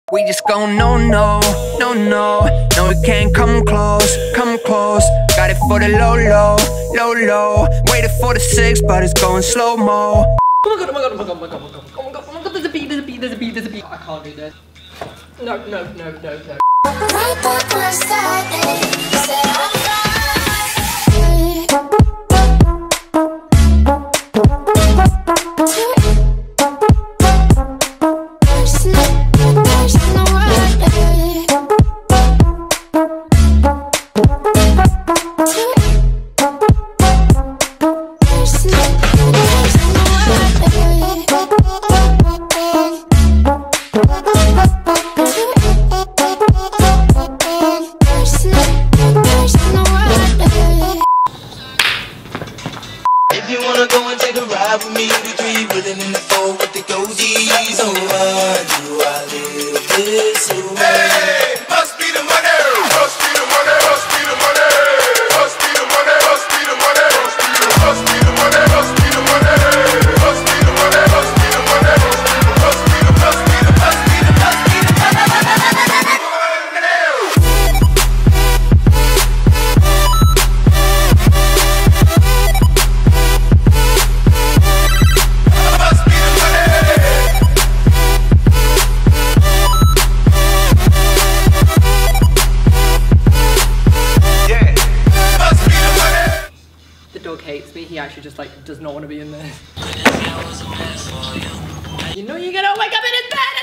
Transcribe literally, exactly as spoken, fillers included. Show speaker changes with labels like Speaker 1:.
Speaker 1: We just go no, no, no, no. No, we can't come close, come close. Got it for the low, low, low, low. Waited for the six, but it's going slow-mo.
Speaker 2: Oh my god, oh my god, oh my god, oh my god, oh my god, oh my god, oh my god, there's a beat, there's a beat, there's a beat, there's a beat. I can't do this. No, no, no, no, no. Right back where I started. Said I'm if you wanna go and take a ride with me, the three wheeling in the four with the goatees. Oh, why do I live this way? Hey, must be the money, must be the money, must be the money, must be the money, must be the money, must be the money, must be the money, must be the money, must be the money, must be the, must be the, must be the, must be the The dog hates me, he actually just like does not want to be in there. You know you're gonna wake up in his bed!